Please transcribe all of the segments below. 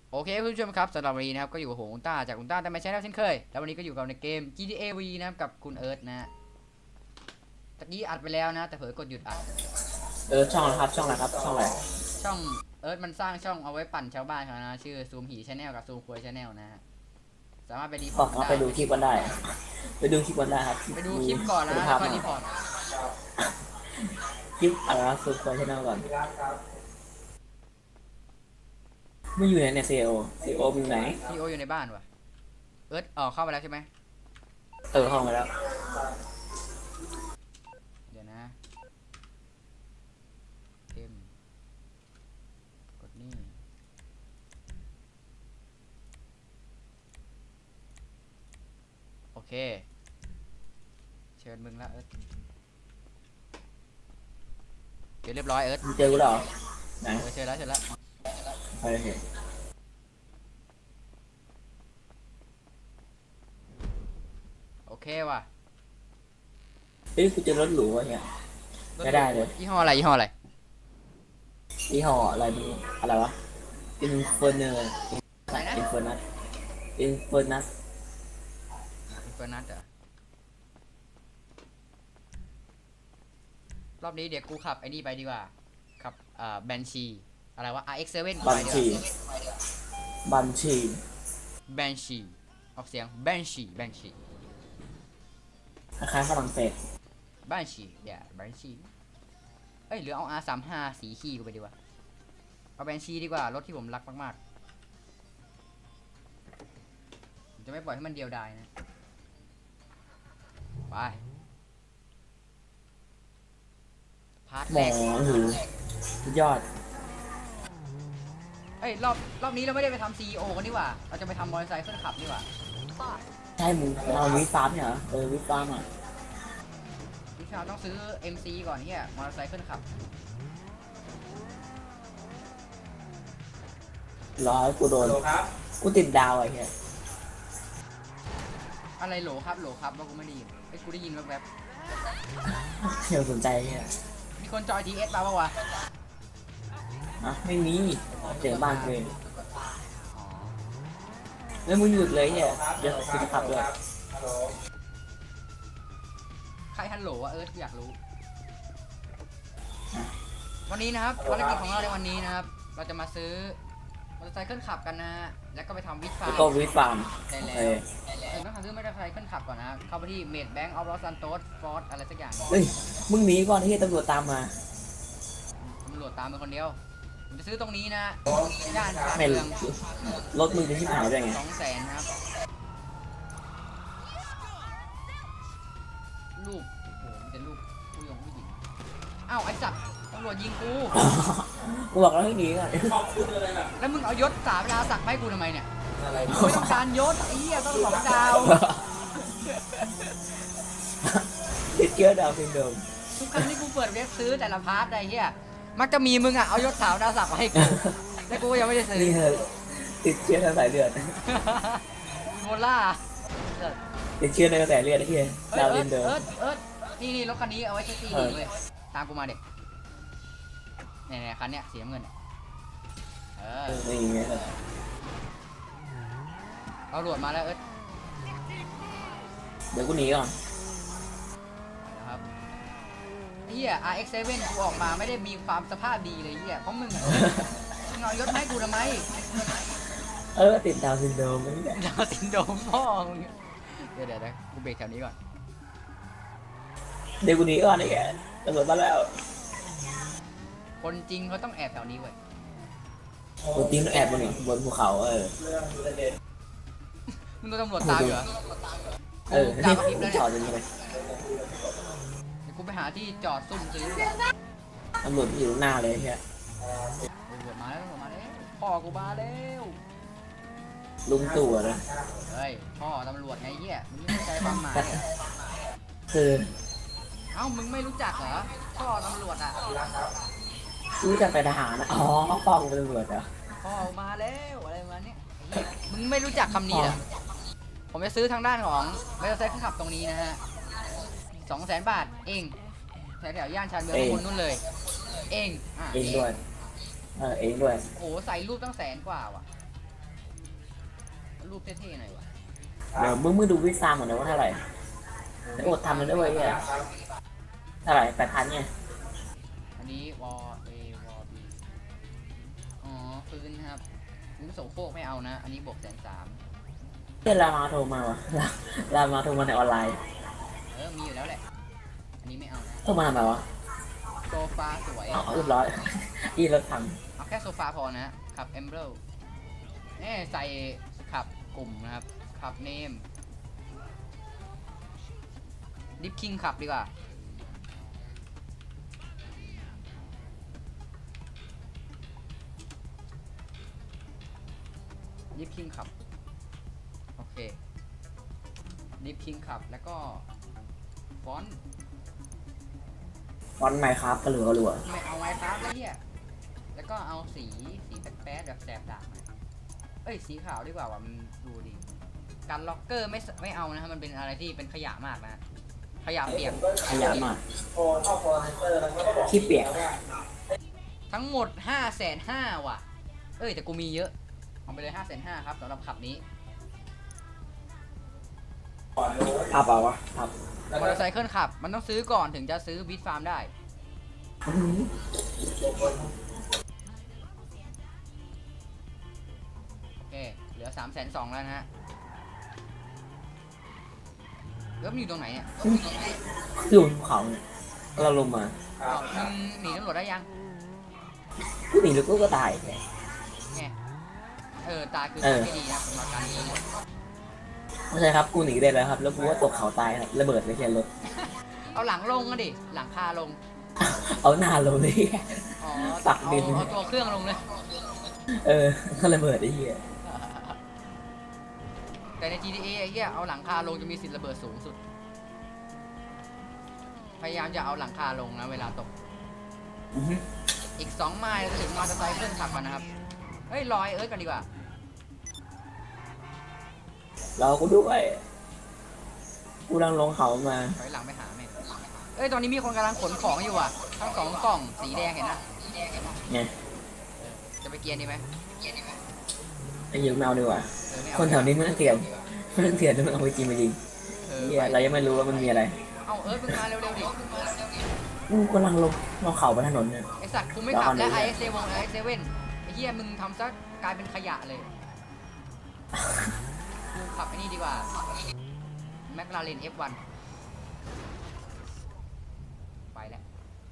โอเคคุณผู้ชมครับสำหรับวันนี้นะครับก็อยู่กับผมอุลตร้าจากอุลตร้าแต่ไม่ใช่แล้วเช่นเคยแล้ววันนี้ก็อยู่กับในเกม GTA V นะครับกับคุณเอิร์ธนะฮะตะกี้อัดไปแล้วนะแต่เผลอกดหยุดอัดช่องอะไรครับช่องอะไรครับช่องอะไรช่องเอิร์ธมันสร้างช่องเอาไว้ปั่นชาวบ้านเขานะชื่อซูมหีชาแนลกับซูมควยชาแนลนะฮะสามารถไปรีพอร์ตได้ไปดูคลิปกันได้ไปดูคลิปกันได้ครับไปดูคลิปก่อนนะแล้วค่อยรีพอร์ตคลิปอะไรนะสุดคนชแนลก่อนไม่อยู่ไหนเนี่ยซีโออยู่ไหนซีโออยู่ในบ้านวะเอิร์ธเข้าไปแล้วใช่ไหมเข้ามาแล้วเดี๋ยวนะเต็มกดนี่โอเคเชิญมึงแล้วเอิร์ธเดี๋ยวเรียบร้อยเอิร์ธเจอกูแล้วไหนเชิญแล้วไปเห็นโอเคว่ะกูเจอรถหรูวะเนี่ยไม่ได้เลยยี่ห้ออะไรยี่ห้ออะไรยี่ห้ออะไรดูอะไรวะอินเฟอร์เนอร์อินเฟอร์นัสอินเฟอร์นัสอินเฟอร์นัสเหรอรอบนี้เดี๋ยวกูขับไอ้นี่ไปดีกว่าขับแบนชีอะไรวะ RX7 บัญชีแบนชีออกเสียงแบนชีคล้ายฝรั่งเศสแบนชีเดี๋ยวแบนชีเอ้ยหรือเอา R35 สีขี้กูไปดีกว่าเอาแบนชีดีกว่ารถที่ผมรักมากๆผมจะไม่ปล่อยให้มันเดียวดายนะไปพาร์ทแรกสุดยอดเอ้ยรอบนี้เราไม่ได้ไปทำ CEO กันนี่หว่าเราจะไปทำมอเตอร์ไซค์เพื่อขับนี่หว่าใช่มึงเราวิฟาร์มเนี่ยเหรอวิฟาร์มอ่ะพี่ชาวต้องซื้อ MC ก่อนเฮียมอเตอร์ไซค์เพื่อขับรอให้กูโดนกูติดดาวไอ้เหี้ยอะไรโหลครับว่ากูไม่ได้ยินไอ้กูได้ยินแวบเดี๋ยวสนใจเหี้ยๆมีคนจอย TS มาปะวะไม่มีเสียงบ้านเลยแล้วมึงหยุดเลยเนี่ยเดี๋ยวกูจะขับเลยใครฮัลโหลวะอยากรู้วันนี้นะครับภารกิจของเราในวันนี้นะครับเราจะมาซื้อมอเตอร์ไซค์เคลื่อนขับกันนะฮะแล้วก็ไปทำวิทฟาร์มก็วิฟาร์มได้แล้วต้องทำซื้อมอเตอร์ไซค์เคลื่อนขับก่อนนะเข้าไปที่เมดแบงก์ออฟลอสซันโตสฟอร์ดอะไรสักอย่างเฮ้ยมึงหนีก่อนที่ตำรวจตามมาตำรวจตามเป็นคนเดียวผมจะซื้อตรงนี้นะย่านชานเมืองรถมึงจะที่หายได้ไง 200,000ครับลูกโอ้โหมันจะลูกผู้หญิงอ้าวไอ้จับตำรวจยิงกูกูบอกแล้วให้หนีก่อนแล้วมึงเอายศสามดาวสักให้กูทำไมเนี่ยไม่ต้องการยศไอ้เหี้ยต้อง2 ดาวติดเชื้อดาวซินโดรมทุกครั้งที่กูเปิดเว็บซื้อแต่ละพาร์ทไอ้เหี้ยมักจะมีมึงอ่ะเอายศสามดาวสักมาให้กูแต่กูยังไม่ได้ซื้อนี่เหรอติดเชื้อในสายเลือดโมล่าติดเชื้อในกระแสเลือดไอ้เหี้ยดาวซินโดรมนี่รถคันนี้เอาไว้ใช้ตีเลยตามกูมาเด็กเนี่ยคันเนี้ยสีน้ำเงินนี่ไงเอาหลวดมาแล้วเดี๋ยวกูหนีก่อนนะครับเฮีย RX7 กูออกมาไม่ได้มีความสภาพดีเลยเฮียเพราะมึงมึงเอายศให้กูทำไมติดดาวซินโดรมดาวซินโดรมพ่อมึงเดี๋ยวกูเบรกแถวนี้ก่อนเดี๋ยวกูหนีก่อนไอ้แกตำรวจมาแล้วคนจริงเขาต้องแอบแถวนี้เว้ยคนจริงต้องแอบบนภูเขามึงโดนตำรวจตามอยู่เหรอนี่จอดยังไงเดี๋ยวกูไปหาที่จอดซุ่มซื้อตำรวจอยู่หน้าเลยเฮียตำรวจมาแล้วพ่อกูมาแล้วลุงตู่นะเฮ้ยพ่อตำรวจไงเหี้ยมึงไม่เข้าใจความหมายคือเอ้ามึงไม่รู้จักเหรอพ่อตำรวจอ่ะรู้จักแต่ทหารนะพ่อกูเป็นตำรวจเหรอพ่อมาแล้วอะไรมาเนี้ยมึงไม่รู้จักคำนี้เหรอผมจะซื้อทางด้านของมอเตอร์ไซค์ขับตรงนี้นะฮะ200,000 บาทเองแถวย่านชานเมืองคนนู้นเลยเองด้วยเองด้วยโอ้ใส่รูปตั้ง100,000 กว่าว่ะรูปเท่ๆหน่อยวะเดี๋ยวมึงดูวิซามก่อนนะว่าเท่าไหร่แต่อดทำมันได้ไว้เนี่ยเท่าไหร่8,000เนี่ยอันนี้วอเอวอบีอ๋อปืนครับปืนโสโครกไม่เอานะ อันนี้บวก130,000 เพื่อนรามาโทรมาวะรามาโทรมาในออนไลน์มีอยู่แล้วแหละ อันนี้ไม่เอานะโทรมาทำไมวะโซฟาสวยอ๋อเรียบร้อยอีรถพังเอาแค่โซฟาพอนะขับเอมเบลใส่ขับกลุ่มนะครับขับเนมดิฟคิงขับดีกว่าดิฟคิงขับโอเคดิฟคิงขับแล้วก็ฟอนต์วันไหมครับกระเหลือกระหลัวไม่เอาไว้ครับแล้วเนี่ยแล้วก็เอาสีแป๊ดๆแบบแสบดาบหน่อยเอ้ยสีขาวดีกว่าว่ะมันดูดีการล็อกเกอร์ไม่เอานะครับมันเป็นอะไรที่เป็นขยะมากนะขยะเปียกขยันหน่อยขี้เปียกทั้งหมด550,000ว่ะเอ้ยแต่กูมีเยอะเอาไปเลย550,000ครับสำหรับขับนี้พับเอาวะพับมอเตอร์ไซค์ขับมันต้องซื้อก่อนถึงจะซื้อบีทฟาร์มได้โอเคเหลือ320,000แล้วนะฮะแล้วมันอยู่ตรงไหนเนี่ยอยู่บนภูเขาเนี่ยเราลงมามึงหนีตำรวจได้ยังกูหนีหรือกูก็ตายไงตายคือไม่ดีนะสำหรับการหนีตำรวจไม่ใช่ครับกูหนีได้แล้วครับแล้วกูก็ตกเขาตายระเบิดไปแค่รถเอาหลังลงก็ดิหลังคาลงเอาหน้าลงเลยอ๋อปักดินเอาตัวเครื่องลงเลยก็ระเบิดไอ้เหี้ยแต่ใน GTA ไอ้เหี้ยเอาหลังคาลงจะมีสิทธิ์ระเบิดสูงสุดพยายามจะเอาหลังคาลงนะเวลาตกอีก2 ไมล์เราจะถึงมอเตอร์ไซค์เครื่องขับกันนะครับเฮ้ยลอยกันดีกว่าเราก็ด้วยกูกำลังลงเขามาถอยหลังไปหาแม่ตอนนี้มีคนกำลังขนของอยู่อ่ะทั้ง2 กล่องสีแดงเห็นนะไงจะไปเกียร์ดีไหมไอ้ยืมแมวดีกว่าไม่เอาคนแถวนี้มันเถื่อนมันเถื่อนแล้วมันเอาไปกินไปจริงไปเหี้ยเรายังไม่รู้ว่ามันมีอะไรเอามึงมาเร็วๆดิกูกำลังลงเขาบนถนนเนี่ยไอสัตว์กูไม่ขับแล้ว IX7 ไอเหี้ยมึงทำซะกลายเป็นขยะเลยกูขับไอ้นี่ดีกว่าแมคลาเรน F1 ไปแล้ว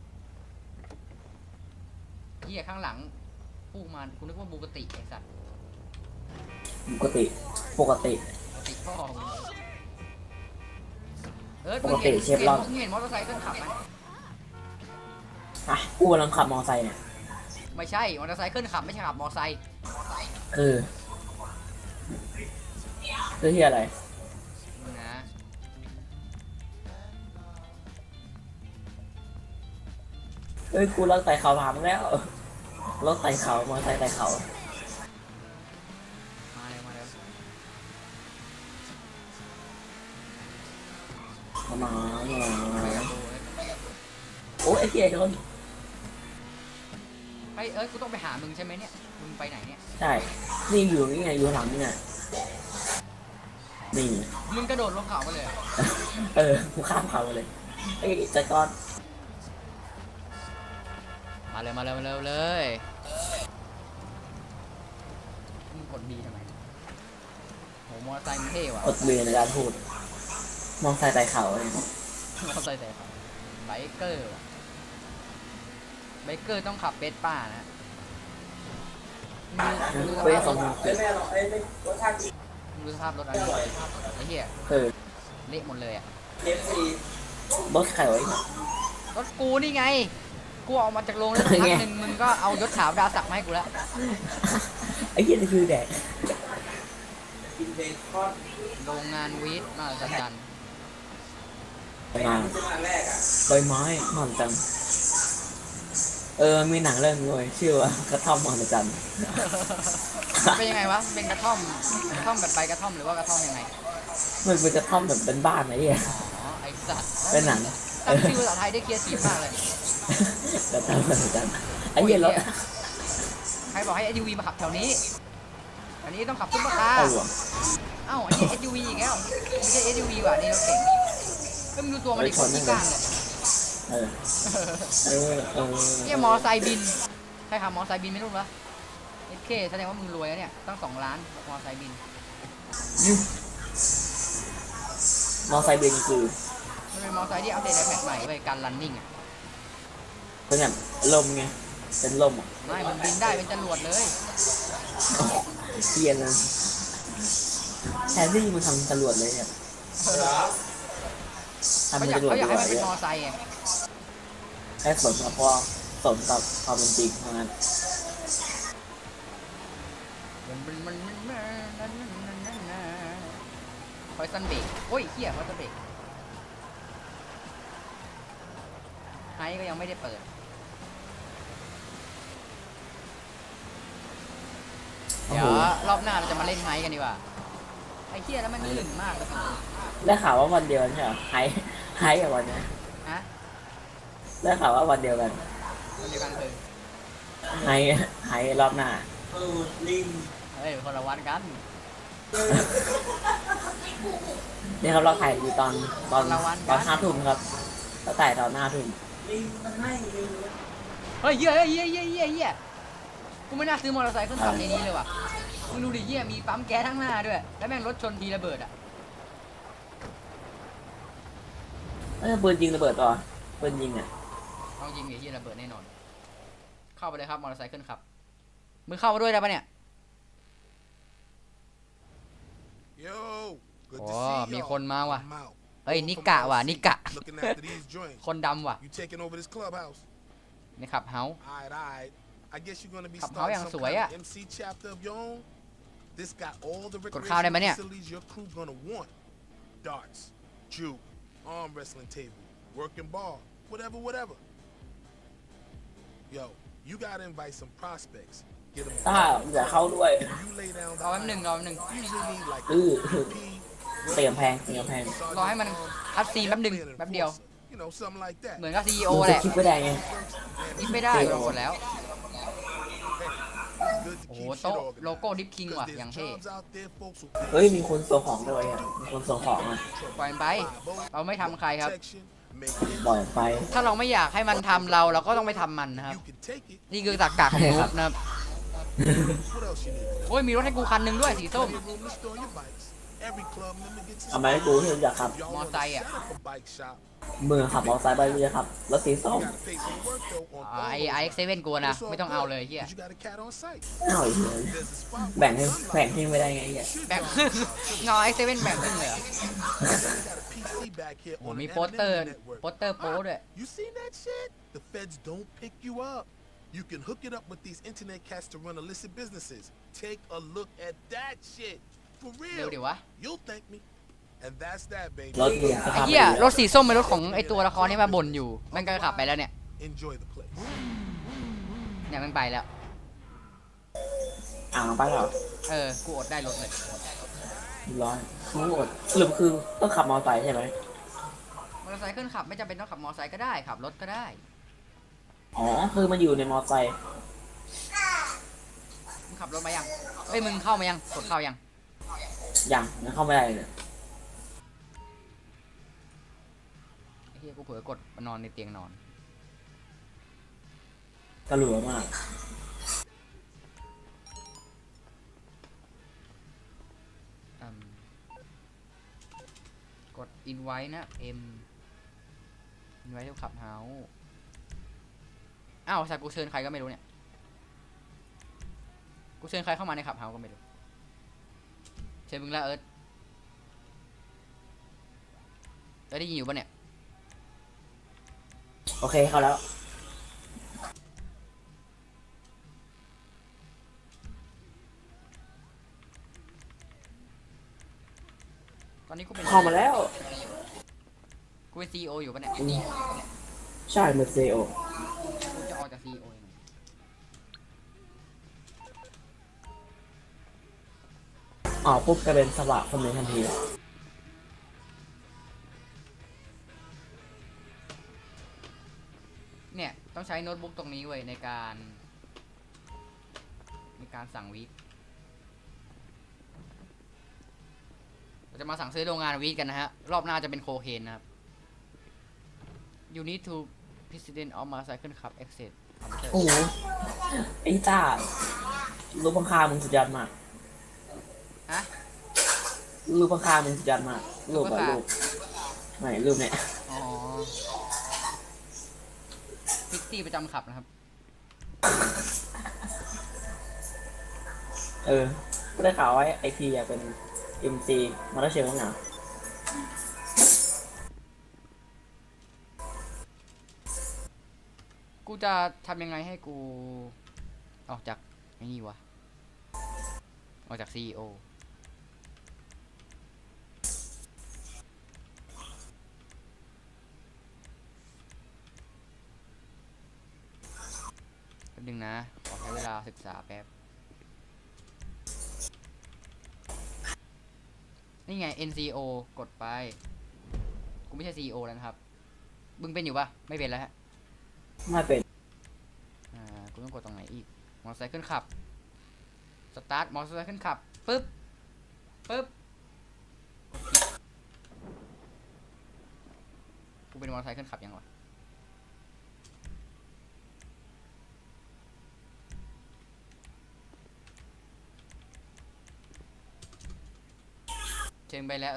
เหี้ยข้างหลังพุ่งมากูนึกว่าบูกติไอสัตว์ปกติปกติพ่อมึงมึงเห็นมอเตอร์ไซค์เครื่องขับไหมกูกำลังขับมอไซค์เนี่ยไม่ใช่มอเตอร์ไซค์เครื่องขับไม่ใช่ขับมอเตอร์ไซค์คือที่อะไรนะกูเลิกไต่เขาพังแล้วเลิกไต่เขามอไซค์ไต่เขามาเร็วมาโอ้ไอ้เหี้ยโดนกูต้องไปหามึงใช่ไหมเนี่ยมึงไปไหนเนี่ยใช่นี่อยู่นี่ไงอยู่หลังนี่ไงนี่มึงกระโดดลงเขาไปเลยเหรอกูข้ามเขาเลยไอ้จักรอนมาเลยมึงกดบีทำไมโหมอเตอร์ไซค์มึงเท่ว่ะอดเบียในการพูดมองไซค์ไต่เขาเนี่ยมอเตอร์ไซค์ไบเกอร์ว่ะไบเกอร์ต้องขับเบสป้านะไปสองเกิดดูสภาพรถอันนี้ไอ้เหี้ยเละหมดเลยอ่ะบอสไข่ไว้รถกูนี่ไงกูออกมาจากโรงแล้วสักพักหนึ่งมึงก็เอายศขาวดาวสักมาให้กูแล้วไอ้เหี้ยนี่คือแดกโรงงานวีดมาจัดการงานใบไม้มหัศจรรย์มีหนังเรื่องนึงเลยชื่อว่ากระท่อมมหัศจรรย์เป็นยังไงวะเป็นกระท่อมแบบใบกระท่อมหรือว่ากระท่อมยังไงมันเป็นกระท่อมแบบเป็นบ้านไอ้เหี้ยอ๋อไอ้สัตว์เป็นหนังตั้งชื่อภาษาไทยได้เคลียร์ทีมากเลยกระท่อมมหัศจรรย์ไอ้เหี้ยรถใครบอกให้ SUV มาขับแถวนี้อันนี้ต้องขับซุปเปอร์คาร์เอาหัวเอ้าอันนี้ SUV อีกแล้วไม่ใช่ SUV ว่ะนี่รถเก๋งก็มึงดูตัวมันดิคนที่กลางเนี่ยเออเนี่ยมอไซค์บินใครขับมอไซค์บินไม่รู้เหรอโอเคแสดงว่ามึงรวยแล้วเนี่ยตั้ง2 ล้านมอไซค์บินมอไซค์เบนคือมันเป็นมอไซค์ที่อัปเดตในแพทใหม่เว้ยการรันนิ่งอ่ะเป็นแบบลมไงเป็นลมอ่ะไม่มันบินได้เป็นจรวดเลยเทียนนะแทนที่มันทำจรวดเลยเนี่ยทำเขาเป็นอยากจรวดเขาอยากดีกให้ว่ามันเป็นมอไซค์ไงแค่สนกับพอสนกับความเป็นจริงเท่านั้นคอยซันเบรกโอ้ยเหี้ยคอยซันเบรกไฮก็ยังไม่ได้เปิดเดี๋ยวรอบหน้าเราจะมาเล่นไฮกันดีกว่าไอ้เหี้ยแล้วมันลื่นมากเลยได้ข่าวว่าวันเดียวกันใช่เหรอไฮกับวันเนี้ยฮะได้ข่าวว่าวันเดียวกันมันเดียวกันคือไฮรอบหน้าเฮ้ยคนละวันกันนี่ครับเราถ่ายอยู่ตอน5 ทุ่มครับเราถ่ายตอน5 ทุ่มเฮ้ยเหี้ยกูไม่น่าซื้อมอเตอร์ไซค์ขึ้นขับในนี้เลยว่ะมึงดูดิเหี้ยมีปั๊มแก๊สทั้งหน้าด้วยแล้วแม่งรถชนทีระเบิดอ่ะปืนยิงระเบิดต่อปืนยิงอ่ะเอายิงไอ้เหี้ยระเบิดแน่นอนเข้าไปเลยครับมอเตอร์ไซค์ขึ้นขับมึงเข้ามาด้วยได้ปะเนี่ยโอ้มีคนมาว่ะเฮ้ยนิกะว่ะนิกะ คนดำว่ะนี่ขับเฮาขับเฮาอย่างสวยอ่ะกดข้าวได้ไหมเนี่ย arm wrestling table, working bar, whatever. Yo, you gotta invite some prospects. Get them. อย่าเข้าด้วย You lay down. รอแป๊บหนึ่ง Usually need like เตรียมแพงรอให้มันคัดซีนแป๊บเดียว you know, something like that. เหมือนกับ CEO กูแหจะละคิดไม่ได้ไงคิดไม่ได้เรากดแล้ว Good to โอ้ keep โต๊ะ shit โล organized. โก้ดิฟคิงว่ะ There's อย่างเท่ jobs out there, folks who เฮ้ยมีคนส่งของด้วยอ่ะมีคนส่งของอ่ะปล่อยมันไป เราไม่ทำใครครับ protection, make ปล่อยไปถ้าเราไม่อยากให้มันทำเราก็ต้องไม่ทำมันนะครับ you can take it. นี่คือตรรกะของนุ๊กนะครับ What else you need? โอ้ยมีรถให้กูคันหนึ่งด้วยสีส้ม Plenty of room to store your bikes. Every club member gets a เอามาให้กูที่อยากขับ Y'all มอ wanna ไซค์อะ set up a bike shop. มือขับมอเตอร์ไซค์ไปเลยครับรถสีส้ม You gotta pay some work though on ไอ all ไอ of เอ็กเซเว่นกูนะ It's all ไม่ต้องเอา good, เลยเฮีย but you got a cat on site. อ้าวไอ้เหี้ย There's a spot แบ่งให้ where แบ่งให้ไม่ได้ไงเนี่ยแบ่งครึ่งเงาไอเซเว่นแบ่งครึ่งเลยเหรอ they got a PC back here โอ้ on มี the โปสเตอร์ anonymity network. โปสเตอร์โป๊ด้วย You seen that shit? The feds don't pick you up. You can hook it up with these internet cats to run illicit businesses. Take a look at that shit. For เร็ว real. ดิวะ You'll thank me. And that's that, baby. รถเรียนสไอ้ภาพเหี้ยรถสีส้มเป็นรถของไอตัวละครที่มาบ่นอยู่มันก็ขับไปแล้วเนี่ย Enjoy the place. เนี่ยมันไปแล้วไปเหรอกูอดได้รถเลยร้อยทั้งหมดสรุปคือต้องขับมอเตอร์ไซค์ใช่ไหมมอเตอร์ไซค์ขึ้นขับไม่จำเป็นต้องขับมอเตอร์ไซค์ก็ได้ขับรถก็ได้อ๋อคือมันอยู่ในมอเตอร์ไซค์มึงขับรถมายังเอ้ยมึงเข้ามายังกดเข้ายังยังเข้าไม่ได้เลยไอ้เหี้ยกูเผลอกดมานอนในเตียงนอนกระหลัวมากกด invite นะ M invite ทุกขับเฮาอ้าวสัตว์กูเชิญใครก็ไม่รู้เนี่ยกูเชิญใครเข้ามาในขับเฮาก็ไม่รู้เชิญมึงละเอิร์ธได้ยินอยู่ปะเนี่ยโอเคเข้าแล้วตอนนี้กูเป็นเข้ามาแล้วกูเป็น CEO อยู่ปะเนี่ยใช่เมอร์เซโอกูจะออกจาก CEO ยังไงปุ๊บกลายเป็นสวะคนหนึ่งทันทีเลยเนี่ยต้องใช้โน้ตบุ๊กตรงนี้เว้ยในการสั่งวีคเราจะมาสั่งซื้อโรงงานวีดกันนะฮะรอบหน้าจะเป็นโคเคนนะครับ You need to president of motorcycle club access โอ้โหไอ้จ้ารูปข้างๆมึงสุดยอดมากฮะรูปข้างๆมึงสุดยอดมากรูปแบบรูปไม่รูปเนี่ยอ๋อพิตตี้ประจำขับนะครับได้ข่าวว่าไอพีอยากเป็น MC มาแล้วเชียร์ข้างหน้ากูจะทำยังไงให้กูออกจากไอ้นี่วะออกจาก CEO แป๊บนึงนะขอใช้เวลาศึกษาแป๊บนี่ไง NCO กดไปกูไม่ใช่ CEO แล้วนะครับมึงเป็นอยู่ปะไม่เป็นแล้วฮะไม่เป็นกูต้องกดตรงไหนอีกมอเตอร์ไซค์ขึ้นขับสตาร์ทมอเตอร์ไซค์ขึ้นขับปึ๊บกูเป็นมอเตอร์ไซค์ขึ้นขับยังวะเชิงไปแล้ว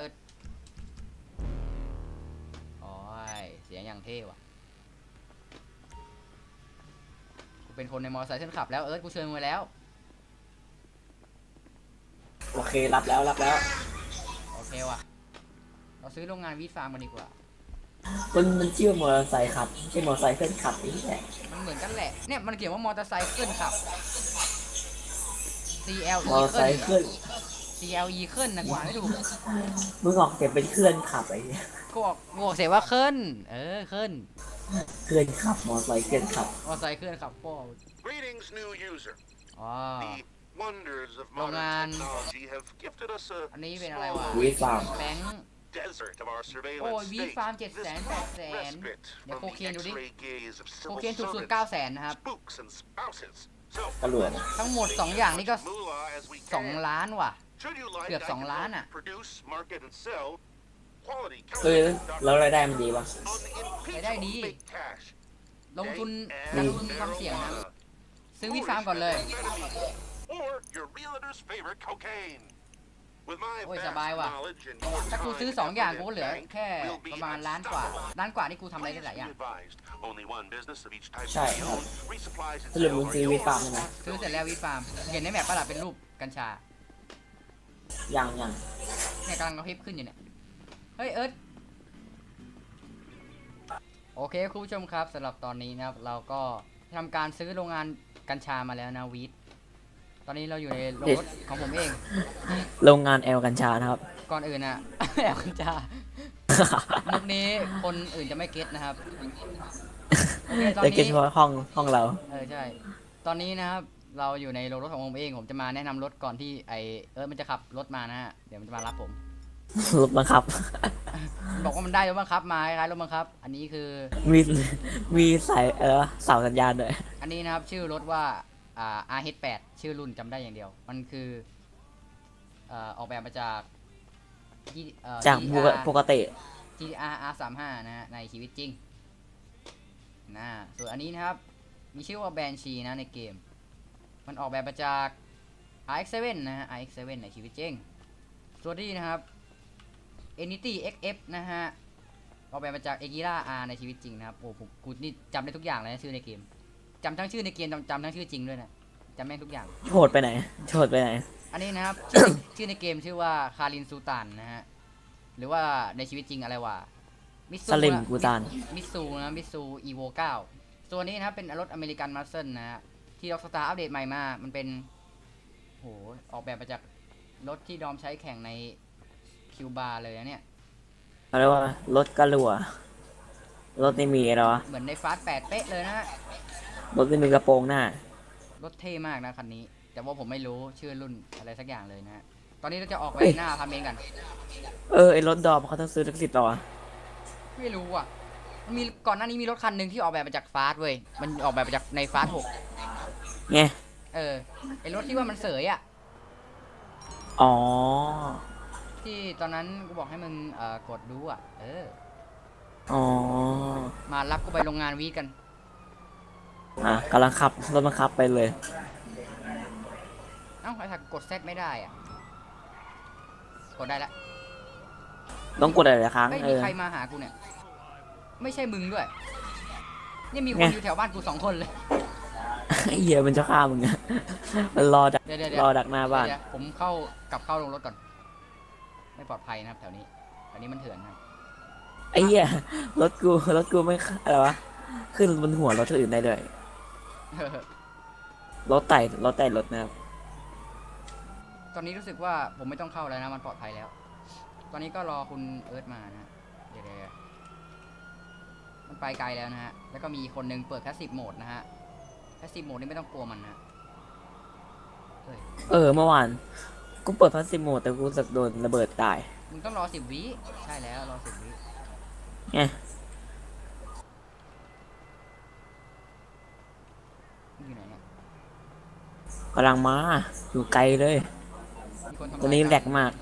โอ้ยเสียงอย่างเท่ว่ะกูเป็นคนในมอเตอร์ไซค์ขึ้นขับแล้วกูเชิญมาแล้วโอเครับแล้วโอเคว่ะเราซื้อโรงงานวีดฟาร์มกันดีกว่ามันชื่อมอเตอร์ไซค์ขับไม่ใช่มอเตอร์ไซค์เคลื่อนขับนี่แหละมันเหมือนกันแหละเนี่ยมันเขียนว่ามอเตอร์ไซค์ขึ้นขับ CLE มอเตอร์ไซค์เคลื่อน CLE ขึ้นนะกว่าไม่ถูกมึงออกเสียงเป็นเคลื่อนขับไอ้เนี่ยกูบอกเสียว่าขึ้นขึ้นเคลื่อนขับมอเตอร์ไซค์เคลื่อนขับมอเตอร์ไซค์ขึ้นขับป้อ Greetings, new user. อ๋อ The wonders of Long modern on. technology have gifted us a อันนี้เป็นอะไรวะ small วีดฟาร์มแบงค์ desert of our โอ้ย surveillance วีด state. ฟาร์ม This 700,000 respite เดี๋ยว from โค the เคนดูดิ X-ray gaze of โค civil เคนถูกสุด servants, 900,000นะครับ spooks, and spouses. So, ตำรวจทั้งหมด 2 อย่างนี่ก็ moolah as we 2 can. ล้านว่ะ Should you like, เกือบ I can 2 ล้าน help อ่ะ produce, market, and sell quality แล้วรายได้มันดีปะ unimpeachable รายได้ดี fake cash. ลงทุน Day การ and ลงทุนมีความเสี่ยงนะ marijuana. ซื้อวีดฟาร์มก่อนเลย Or your realtor's favorite cocaine. With my โอ้ย vast สบายว่ะ knowledge and your ถ้ากู time ซื้อ and 2 อย่าง effort กู in ก็เหลือ bank, แค่ we'll be ประมาณล้านกว่า unstoppable. ล้านกว่านี่กูทำอะไรได้ Please หลายอย่าง be advised, only one business of each type ใช่ we ครับ own resupplies สรุป itself มึง or ซื้อวีดฟาร์ม yours. ใช่ไหมซื้อเสร็จแล้ววีดฟาร์มเห็นในแมปปะล่ะเป็นรูปกัญชายังเนี่ยกำลังกระพริบขึ้นอยู่เนี่ย เฮ้ยโอเคคุณผู้ชมครับสำหรับตอนนี้นะครับเราก็ทำการซื้อโรงงานกัญชามาแล้วนะวีดตอนนี้เราอยู่ในโรงรถของผมเองโรงงานแอลกัญชานะครับก่อนอื่นอะ แอบกัญชามุกนี้คนอื่นจะไม่เก็ตนะครับโอเคตอนแต่เก็ตนี้เฉพาะห้องเราใช่ตอนนี้นะครับเราอยู่ในโรงรถของผมเองผมจะมาแนะนำรถก่อนที่มันจะขับรถมานะฮะเดี๋ยวมันจะมารับผมรถบังคับบอกว่ามันได้รถบังคับมาคล้ายๆรถบังคับ อันนี้คือมีสายเสาสัญญาณด้วยอันนี้นะครับชื่อรถว่าRH8 ชื่อรุ่นจำได้อย่างเดียว มันคือออกแบบมาจากจากปกติ GTR R35 นะฮะในชีวิตจริงนะส่วนอันนี้นะครับมีชื่อว่าแบนชีนะในเกมมันออกแบบมาจาก RX7 นะฮะ RX7 ในชีวิตจริงส่วนนี้นะครับ Entity XF นะฮะออกแบบมาจาก Egera R ในชีวิตจริงนะครับโอ้กูนี่จำได้ทุกอย่างเลยนะชื่อในเกมจำทั้งชื่อในเกมจำทั้งชื่อจริงด้วยนะจำแม่งทุกอย่างโหดไปไหนอันนี้นะครับ ชื่อในเกมชื่อว่าคารินซูตานนะฮะหรือว่าในชีวิตจริงอะไรวะมิตซูสลิมกูตานมิตซูนะมิตซูอีโว9ตัวนี้นะครับเป็นรถอเมริกันมัสเซิลนะฮะที่ด็อกสตาร์อัปเดตใหม่มามันเป็นโหออกแบบมาจากรถที่ดอมใช้แข่งในคิวบาเลยนะเนี่ยอะไรว่ารถกระลัวรถนี่มีอะไรวะเหมือนในฟาสต์8เป๊ะเลยนะฮะรถนี่มีกระโปรงหน้ารถเท่มากนะคันนี้ แต่ว่าผมไม่รู้ชื่อรุ่นอะไรสักอย่างเลยนะฮะตอนนี้เราจะออกไปหน้าพาเมนกันไอรถดอมเขาต้องซื้อทักสิบต่อไม่รู้อ่ะมันมีก่อนหน้านี้มีรถคันหนึ่งที่ออกแบบมาจากฟาสต์เว้ยมันออกแบบมาจากในฟาสต์6 ไงไอรถที่ว่ามันเสยอ่ะอ๋อที่ตอนนั้นกูบอกให้มึงกดดูอ่ะอ๋อมารับกูไปโรงงานวีดกันกำลังขับรถบังคับไปเลยเอ้าไอ้ถักกดเซตไม่ได้อ่ะกดได้ละต้องกดอะไรครั้งไม่มีใครมาหากูเนี่ยไม่ใช่มึงด้วยนี่มีคนอยู่แถวบ้านกู2 คนเลยเหี้ยมันจะฆ่ามึงอะมันรอดักเดี๋ยวรอดักหน้าบ้านเดี๋ยวผมกลับเข้าลงรถก่อนไม่ปลอดภัยนะครับแถวนี้มันเถื่อนครับไอ้เหี้ยรถกูไม่อะไรวะขึ้นบนหัวรถอื่นได้ด้วยรถไต่รถนะครับตอนนี้รู้สึกว่าผมไม่ต้องเข้าแล้วนะมันปลอดภัยแล้ว ตอนนี้ก็รอคุณเอิร์ธมานะเดี๋ยวมันไปไกลแล้วนะฮะแล้วก็มีคนหนึงเปิดแพสซีฟโหมดนะฮะแพสซีฟโหมดนี่ไม่ต้องกลัวมันนะเมื่อวานกูเปิดพัสซิโหมดแต่กูสักโดนระเบิดตายมึงต้องรอ10 วิใช่แล้วรอ10 วิไงอยู่ไหนเนี่ยกำลังมาอยู่ไกลเลยมีคนทำร้ายตัวนี้แหลกมาก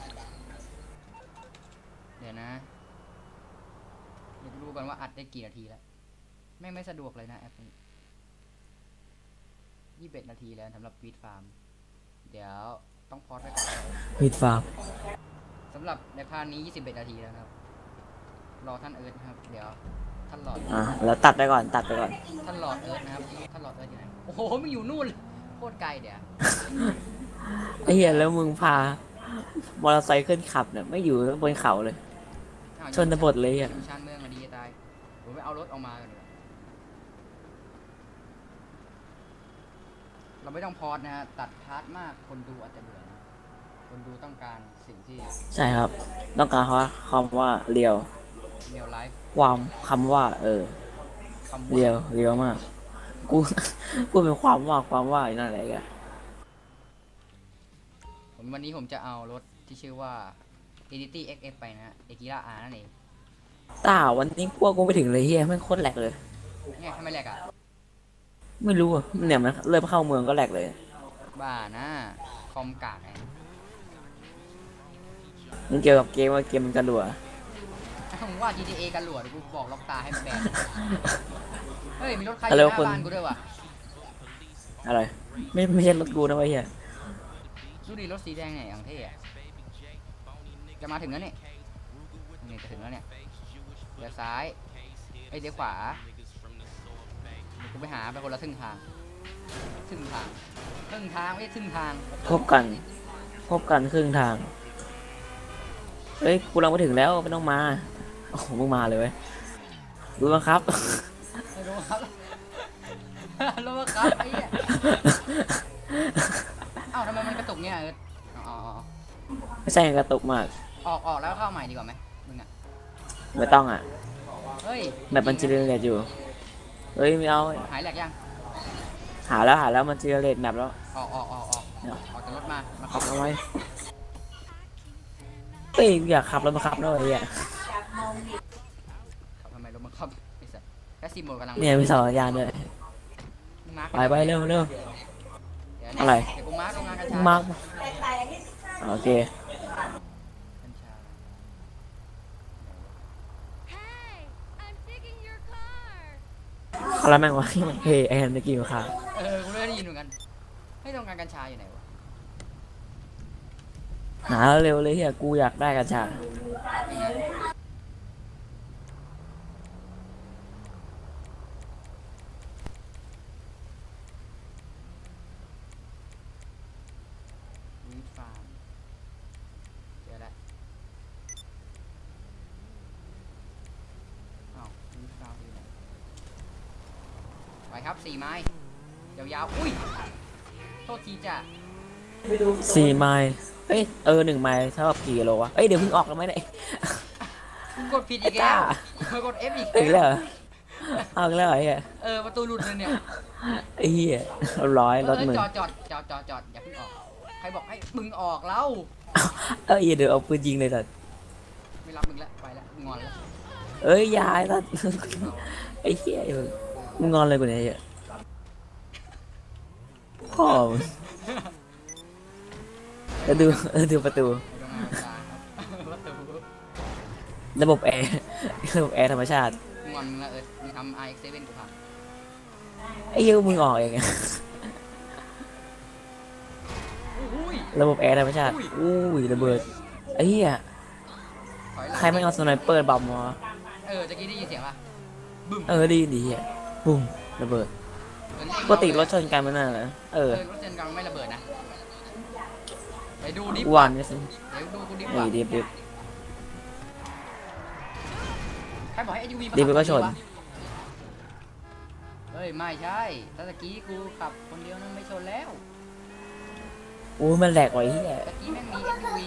เดี๋ยวนะเดี๋ยวดูกันว่าอัดได้กี่นาทีแล้วไม่สะดวกเลยนะแอปนี้21 นาทีแล้วสำหรับวีดฟาร์มเดี๋ยวต้องพอสไปก่อนวิดฟาร์มสำหรับในพาร์ทนี้21 นาทีแล้วนะครับรอท่านเอิร์ธนะครับเดี๋ยวท่านหลอดแล้วตัดไปก่อนท่านหลอดเอิร์ธนะครับท่านหลอดเอิร์ธอยู่ไหนโอ้โหมันอยู่นู่นโคตรไกลเดี๋ยวไอ้เหี้ยแล้วมึงพามอเตอร์ไซค์ขึ้นขับเนี่ยไม่อยู่บนเขาเลย ชนบทเลยอ่ะอยู่ชานเมืองอะดีจะตายผมไปเอารถออกมากันดีกว่าเราไม่ต้องพอดนะฮะตัดพาร์ทมากคนดูอาจจะเบื่อนะคนดูต้องการสิ่งที่ใช่ครับ ต้องการคำว่าเรียวเรียลไลฟ์คำว่าคำเรียวมากกู กูเป็นความว่าอยู่นั่นแหละแกวันนี้ผมจะเอารถที่ชื่อว่า Entity XF ไปนะฮะเอกิระอานั่นเองวันนี้พวกกูไปถึงเลยเฮียแม่งโคตรแหลกเลยเนี่ยทำไมแหลกอ่ะไม่รู้อ่ะเนี่ยมันเริ่มเข้าเมืองก็แหลกเลยบ้านะคอมกากไงมันเกี่ยวกับเกมว่าเกมมันกระดัวผมว่า GTA กันหลวดกูบอกล็อกตาให้มันแบนเฮ้ยมีรถใครอยู่หน้าบ้านกูด้วยวะอะไรไม่ใช่รถกูนะเว้ยเฮียดูดิรถสีแดงเนี่ยอย่างเท่อะจะมาถึงแล้วเนี่ยนี่จะถึงแล้วเนี่ยเดี๋ยวซ้ายเดี๋ยวขวากูไปหาไปคนละครึ่งทางไม่ใช่ครึ่งทางพบกันครึ่งทางเฮ้ยกูเรามาถึงแล้วไม่ต้องมาโอ้โหมึงมาเลยเว้ยรู้มั้งครับไม่รู้ครับ รู้ครับไอ้เหี้ยเอ้าทำไมมันกระตุกเนี่ยอ๋อไม่ใช่กระตุกมากออกแล้วเข้าใหม่ดีกว่าไหมมึงอ่ะไม่ต้องอ่ะเฮ้ยแบบมันเจเนเรตอยู่เฮ้ยไม่เอาหายแหลกยังหาแล้วมันเจเนเรตแบบแล้วออกจากรถมาขับเอาไว้เฮ้ยอยากขับแล้วมาขับหน่อยอ่ะขับทำไมรถมันขับไอ้สัสแค่ซีโมดกำลังเนี่ยมีสองสัญญาณด้วย ไปเร็วเดี๋ยวอะไรเดี๋ยวกูมาร์กโรงงานกัญชามาร์กโอเคกัญชา Hey, I'm digging your car. อะไรแม่งวะเฮ้ยไอ้แฮนด์เมื่อกี้มาค่ะกูได้ยินเหมือนกันให้โรงงานกัญชาอยู่ไหนวะหาเร็วเลยเฮียกูอยากได้กัญชาวีดฟาร์มเจอแล้วอ้าววีดฟาร์มอยู่ไหนไปครับ4 ไม้ยาวๆอุ้ยโทษทีจ้ะ 4 ไมล์เอ้ย1 ไมล์เท่ากับกี่กิโลวะเอ้ยเดี๋ยวเพิ่งออกแล้วไหมเนี่ยกูกดผิดอีกแล้วกด F อีกอีกแล้วเหรอเอาอีกแล้วเหรอเฮียประตูหลุดเลยเนี่ยไอ้เฮียร้อยรถมึงจอดอย่าเพิ่งออกใครบอกให้มึงออกแล้วเดี๋ยวเอาปืนยิงเลยสัตว์ไม่รับมึงแล้วไปแล้วงอนแล้วเอ้ยอยายสัตว์ไอ้เฮียมึงงอนเลยกูเนี่ยเฮียพ่อมึงแล้วดูประตูโรงงานกัญชาครับระบบแอร์ ระบบแอร์ธรรมชาติมึงงอนมึงละมึงทำ RX7 กูพังไอ้เหี้ยมึงออกเองอะอุ้ยระบบแอร์ธรรมชาติอุ้ยระเบิดไอ้เหี้ยถอยหลังใครไม่เอาสไนเปอร์บัมมาตะกี้ได้ยินเสียงป่ะบึ้มดีดีเหี้ยปุ้มระเบิดเหมือนเล่นปกติรถชนกันมันน่ะเหรอรถเจนกลางไม่ระเบิดนะไปดูดิฟหวานเนี่ยสิเดี๋ยวดูกูดิฟไอ้ว่ะดิบดิบใครบอกให้ SUV มาดิฟก็ชนวะเฮ้ยไม่ใช่ตะกี้กูขับคนเดียวนั่นไม่ชนแล้วอู้มันแหลกไว้เหี้ยตะกี้แม่งมี SUV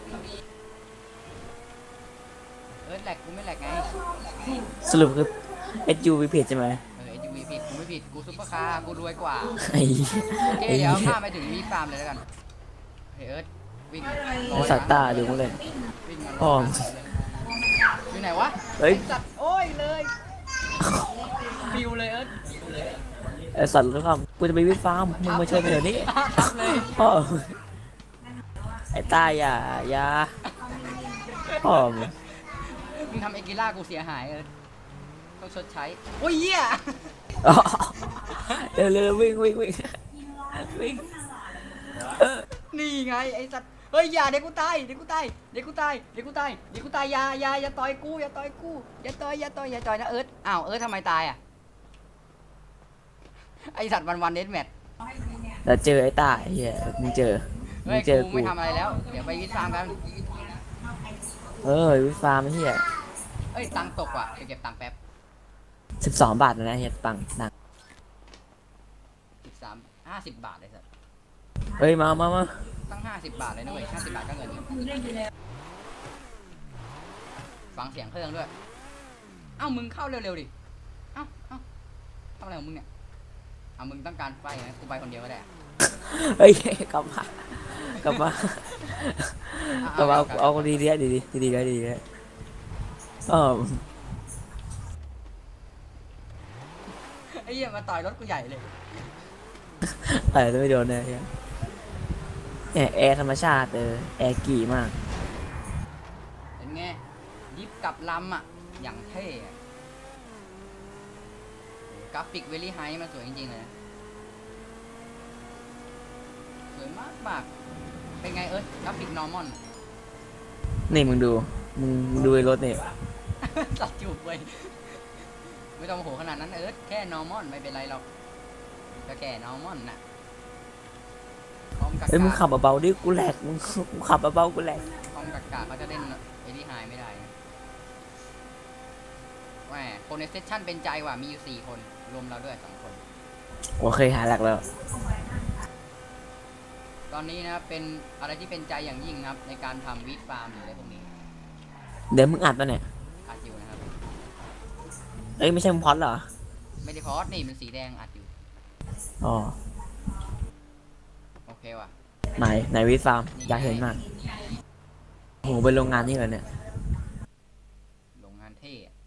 แหลกกูไม่แหลกไงสรุปคือ SUV ผิดใช่ไหม SUV ผิดกูไม่ผิดกูซุปเปอร์คาร์กูรวยกว่าไอ้เหี้ยโอเคเดี๋ยวข้ามไปถึงวีฟาร์มเลยแล้วกันเฮ้ยวิ่งไอ้สัตว์ตาดูมึงเลยวิ่งมาพ่อมอยู่ไหนวะเฮ้ยสัตว์โอ้ยเลยฟิวเลยไอ้สัตว์รู้คำกูจะไปวิทฟาร์มมึงมาช่วยกันเดี๋ยวนี้ทับเลยพ่อไอ้ตาอย่าพ่อมึงมึงทำเอกิล่ากูเสียหายต้องชดใช้โอ้ยเหี้ยอ๋อเร็ววิ่งวิ่งนี่ไงไอ้สัตว์เฮ้ยอย่าเดี๋ยวกูตายเดี๋ยวกูตายเดี๋ยวกูตายเดี๋ยวกูตายเดี๋ยวกูตายอย่าต่อยกูอย่าต่อยกูอย่าต่อยนะอ้าวทำไมตายอ่ะไอสัตว์วันเน็ตแมทแล้วเจอไอ้ตาเฮียมึงเจอเฮ้ยเจอกูกูไม่ทำอะไรแล้วเดี๋ยวไปวิทฟาร์มกันวิทฟาร์มไอ้เฮียเอ้ยตังค์ตกว่ะไปเก็บตังค์แป๊บ 12 บาทนะเฮียตังค์ 50 บาทเลยสัตว์เฮ้ยมาตั้ง50 บาทเลยนะเว้ย50 บาทก็เงินฟังเสียงเครื่องด้วยเอ้ามึงเข้าเร็วๆดิเอ้าทำอะไรของมึงเนี่ยมึงต้องการไฟนะกูไปคนเดียวก็ได้เฮ้ยกลับมาเอาดีๆดีไอ้เหี้ยมาต่อยรถกูใหญ่เลยแต่ไม่โดนเลยแอร์ธรรมชาติแอร์กี่มากเป็นไงดิฟกับลำอ่ะอย่างเท่อะกราฟิกเวลี่ไฮมันสวยจริงๆเลยนะสวยมากเป็นไงกราฟิกนอร์มอลนี่มึงดูไอ้รถนี่ตัดจูบไปไม่ต้องโหขนาดนั้นแค่นอร์มอลไม่เป็นไรหรอกก็แค่นอร์มอลน่ะพร้อมกับเฮ้ยมึงขับเบาๆดิกูแหลกมึงขับเบาๆกูแหลกพร้อมกับเขาจะเล่นเวลี่ไฮไม่ได้นะแหมคนในเซสชั่นเป็นใจว่ะมีอยู่4 คนรวมเราด้วย2 คนโอเคหาหลักแล้วตอนนี้นะครับเป็นอะไรที่เป็นใจอย่างยิ่งนะครับในการทำวีดฟาร์มหรืออะไรพวกนี้เดี๋ยวมึงอัดมาเนี่ยอัดอยู่นะครับเอ้ยไม่ใช่มึงพอดเหรอไม่ได้พอสนี่มันสีแดงอัดอยู่อ๋อโอเคว่ะไหนวิทฟาร์มอยากเห็นมากโหเป็นโรงงานนี่เหรอเนี่ยโรงงานเท่อะ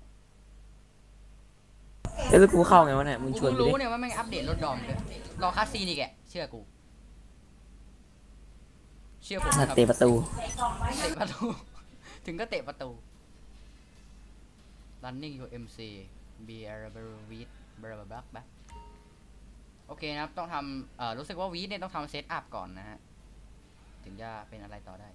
แล้วกูเข้าไงวะเนี่ยมึงชกูวนกูรู้ดิเนี่ยว่าแม่งอัปเดตรถดอมเลยรอคัสซีนอีกแกเชื่อกูเชื่อผมสัคตรับว์เตะประตูเตะประตู ถึงก็เตะประตู running your MC b r w e e d b r b b โอเคนะครับต้องทำรู้สึกว่าวีดเนี่ยต้องทำเซตอัพก่อนนะฮะถึงจะเป็นอะไรต่อได้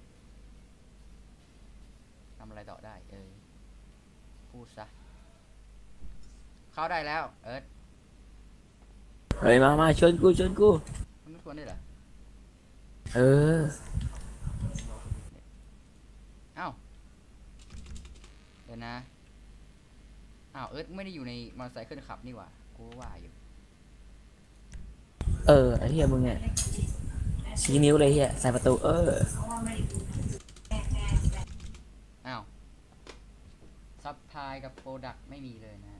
ทำอะไรต่อได้พูดซะเข้าได้แล้วเฮ้ยมาชวนกูมันไม่ควรได้เหรอเออเอ้าเดี๋ยวนะอ้าวไม่ได้อยู่ในมอเตอร์ไซค์ขึ้นขับนี่หว่ากูว่าอยู่ไอ้เหี้ยมึงเนี่ยชี้นิ้วเลยเหี้ยใส่ประตูอ้าวซัพพลายกับโปรดักต์ไม่มีเลยนะ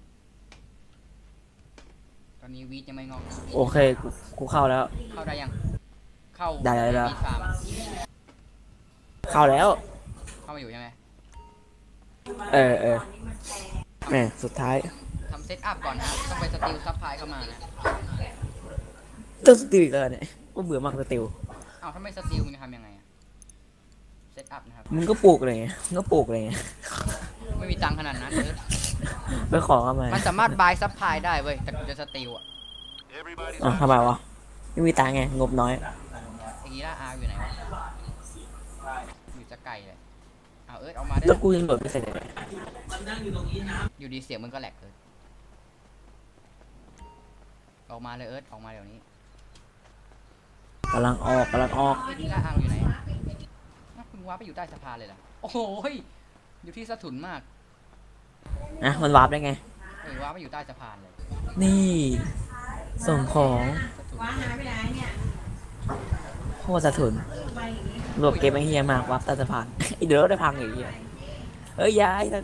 ตอนนี้วีดยังไม่งอกโอเคกูเข้าแล้วเข้าได้ยังเข้าได้แล้ววีดฟาร์มเข้าแล้วเข้ามาอยู่ใช่ไหมแม่สุดท้ายทำเซตอัพก่อนนะต้องไปสติลซัพพลายเข้ามานะต้องสติลอีกแล้วเนี่ยกูเบื่อมากสติลอ้าวถ้าไม่สติลมึงจะทำยังไงอะเซตอัพนะครับมึงก็ปลูกเลยไงมึงก็ปลูกเลยไงไม่มีตังค์ขนาดนั้นเอิร์ธไปขอเข้ามามันสามารถบายซัพพลายได้เว้ยแต่กูจะสติลอ่ะอ่ะทำไมวะไม่มีตังค์ไงงบน้อยไอ้กีล่าอาร์อยู่ไหนวะอยู่จะไกลเลยเอาเอิร์ธเอามาได้แล้วกูยังโหลดไม่เสร็จเลยอยู่ดีเสียงมึงก็แหลกเอิร์ธออกมาเลยเอิร์ธออกมาเดี๋ยวนี้กำลังออกไอ้กีล่าอาร์อยู่ไหนน่าคุณว้าไปอยู่ใต้สะพานเลยล่ะโอ้โหอยู่ที่สะทุนมากนะมันวาร์ปได้ไงว้าไปอยู่ใต้สะพานเลยนี่ ส่งของสะทุนโคตรสะทุนโหลดเกมไอ้เฮียมากวาร์ปใต้สะพาน ไอ้เดี๋ยวเราได้พังอีกเฮียเอ้ยย้ายนะ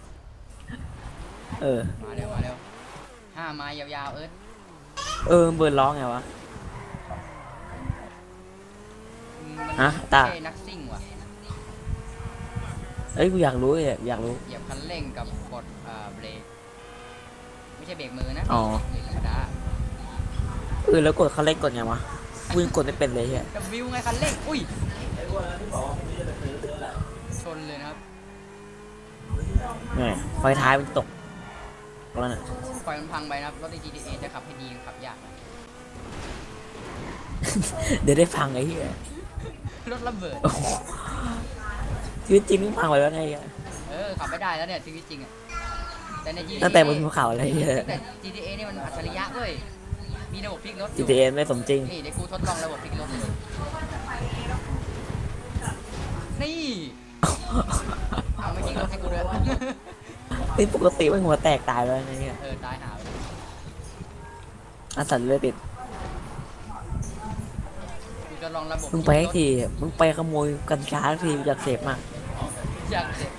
เออมาเร็ว5 ไม้ยาวๆเอิร์ธเบิร์นร้องไงวะมันฮะตาไม่ใช่นักซิ่งว่ะเอ้ยกูอยากรู้อยากรู้เหยียบคันเร่งกับกดเบรกไม่ใช่เบรกมือนะอ๋อเบรกธรรมดาแล้วกดเขาเล่นกดไงวะกูยังกดไม่เป็นเลยเฮียวิวไงคันเร่งอุ้ยชนเลยนะครับไงไฟท้ายมันตกแล้วน่ะไฟมันพังไปนะครับรถใน GTA จะขับให้ดีขับยากนะเดี๋ยวได้พังไอ้เฮียรถระเบิดโอ้โหชีวิตจริงมึงพังไปแล้วไงเฮียขับไม่ได้แล้วเนี่ยชีวิตจริงอะแต่ใน GTA ตั้งแต่บนภูเขาอะไรเฮียแต่ GTA นี่มันอัจฉริยะเว้ยมีระบบพลิกรถอยู่ GTA ไม่สมจริงนี่เดี๋ยวกูทดลองระบบพลิกรถเลยนี่เอาไม่พลิกรถให้กูด้วยนี่ปกติมันหัวแตกตายแล้วนะเฮียตายหาไปเลยอาสันเลยติดกูจะลองระบบมึงไปให้ทีมึงไปขโมยกัญชาทีอยากเสพมากอยากเสร็จ